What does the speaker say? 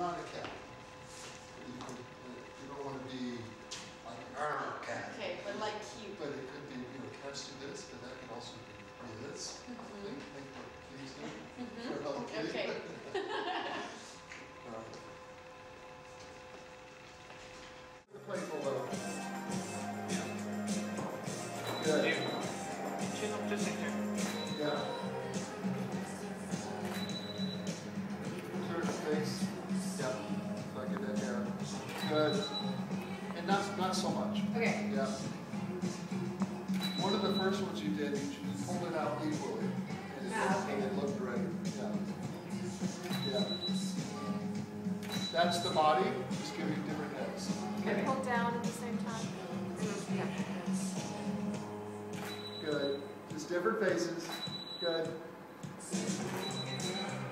not a cat. You don't want to be like an cat. Okay, but like cute. But it could be, cats do this, but that could also be this. Think what kitties do for Hello Kitty. Okay. Playful little. Good. Chin up just in here. Yeah. Turn your face. Yeah. Like it in there. Good. And not so much. Okay. Yeah. One of the first ones you did, you pulled it out equally. And it looked great. Yeah. Yeah. That's the body. Just give you different heads. And pull down at the same time. Yeah. Good. Just different faces. Good.